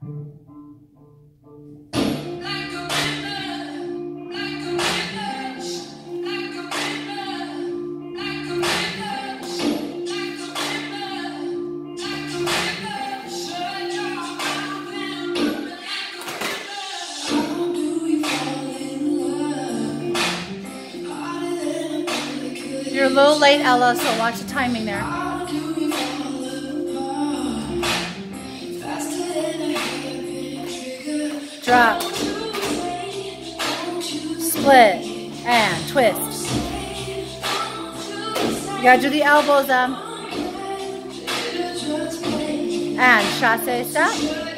You're a little late, Ella, so watch the timing there. Drop. Split. And twist. You gotta do the elbows up. And chasse step.